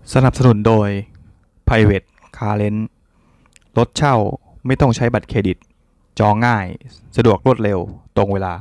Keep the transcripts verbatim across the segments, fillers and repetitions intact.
สนับสนุนโดย Private Car Rent รถเช่าไม่ต้องใช้บัตรเครดิตจองง่ายสะดวกรวดเร็วตรงเวลา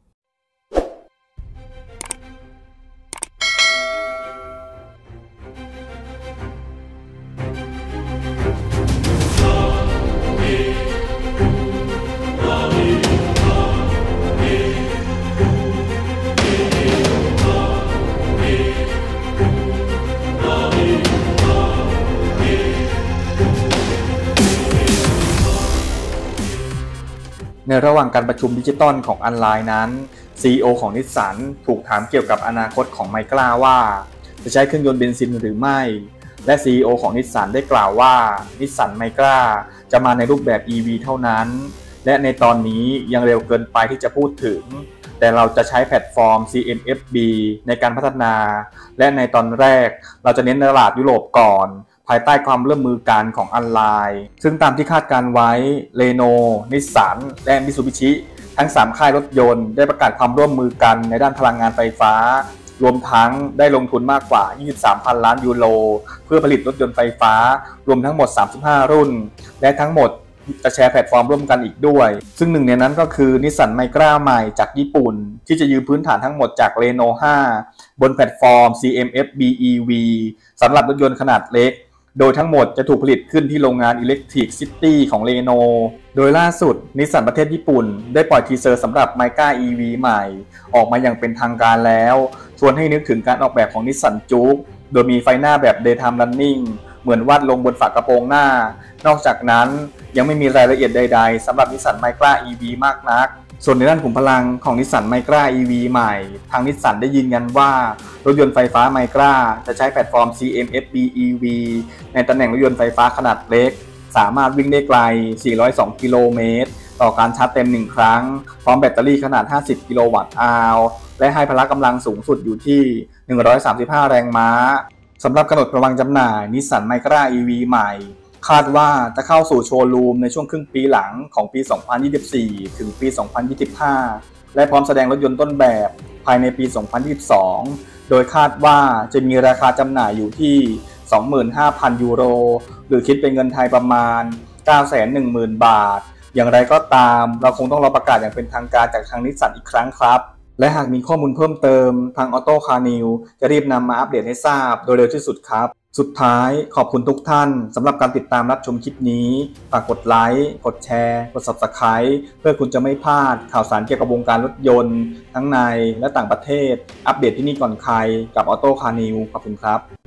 ในระหว่างการประชุมดิจิตอลของอันไลน์นั้น ซี อี โอ ของนิสสันถูกถามเกี่ยวกับอนาคตของไมกล้าว่าจะใช้เครื่องยนต์เบนซินหรือไม่และ ซี อี โอ ของนิสสันได้กล่าวว่านิสสันไมกล้าจะมาในรูปแบบ อี วี เท่านั้นและในตอนนี้ยังเร็วเกินไปที่จะพูดถึงแต่เราจะใช้แพลตฟอร์ม ซี เอ็ม เอฟ บี ในการพัฒนาและในตอนแรกเราจะเน้นตลาดยุโรปก่อนภายใต้ความร่วมมือกันของอันไลน์ซึ่งตามที่คาดการไว้เรโน นิสสันและมิตซูบิชิทั้งสามค่ายรถยนต์ได้ประกาศความร่วมมือกันในด้านพลังงานไฟฟ้ารวมทั้งได้ลงทุนมากกว่า ยี่สิบสามพันล้านยูโรเพื่อผลิตรถยนต์ไฟฟ้ารวมทั้งหมดสามสิบห้ารุ่นและทั้งหมดจะแชร์แพลตฟอร์มร่วมกันอีกด้วยซึ่งหนึ่งในนั้นก็คือนิสสันไมกล้าใหม่จากญี่ปุ่นที่จะยืมพื้นฐานทั้งหมดจากเรโน ห้าบนแพลตฟอร์ม ซี เอ็ม เอฟ บี อี วี สำหรับรถยนต์ขนาดเล็กโดยทั้งหมดจะถูกผลิตขึ้นที่โรงงาน Electric City ของเรโนโดยล่าสุดนิสสันประเทศญี่ปุ่นได้ปล่อยทีเซอร์สำหรับไมกล้า อี วี ใหม่ออกมาอย่างเป็นทางการแล้วชวนให้นึกถึงการออกแบบของนิสสันจู๊กโดยมีไฟหน้าแบบ Daytime Running เหมือนวาดลงบนฝากระโปรงหน้านอกจากนั้นยังไม่มีรายละเอียดใดๆสำหรับนิสสันไมกล้า อี วี มากนักส่วนในด้านขุมพลังของนิสสันไมกล้า อี วี ใหม่ทางนิสสันได้ยืนยันว่ารถยนต์ไฟฟ้าไมกล้าจะใช้แพลตฟอร์ม ซี เอ็ม เอฟ บี อี วี ในตำแหน่งรถยนต์ไฟฟ้าขนาดเล็กสามารถวิ่งได้ไกลสี่ร้อยสองกิโลเมตรต่อการชาร์จเต็มหนึ่งครั้งพร้อมแบตเตอรี่ขนาดห้าสิบกิโลวัตต์อาวร์และให้พละกำลังสูงสุดอยู่ที่หนึ่งร้อยสามสิบห้าแรงม้าสำหรับกำหนดวางจำหน่ายนิสสันไมกล้า อี วี ใหม่คาดว่าจะเข้าสู่โชว์รูมในช่วงครึ่งปีหลังของปี สองพันยี่สิบสี่ ถึงปี สองพันยี่สิบห้า และพร้อมแสดงรถยนต์ต้นแบบภายในปี สองพันยี่สิบสอง โดยคาดว่าจะมีราคาจำหน่ายอยู่ที่ สองหมื่นห้าพัน ยูโรหรือคิดเป็นเงินไทยประมาณ เก้าแสนหนึ่งหมื่น บาทอย่างไรก็ตามเราคงต้องรอประกาศอย่างเป็นทางการจากทางนิสสันอีกครั้งครับและหากมีข้อมูลเพิ่มเติมทาง Auto Car News จะรีบนำมาอัปเดตให้ทราบโดยเร็วที่สุดครับสุดท้ายขอบคุณทุกท่านสำหรับการติดตามรับชมคลิปนี้ฝากกดไลค์กดแชร์กด ซับสไครบ์ เพื่อคุณจะไม่พลาดข่าวสารเกี่ยวกับวงการรถยนต์ทั้งในและต่างประเทศอัปเดตที่นี่ก่อนใครกับ Auto Car News ขอบคุณครับ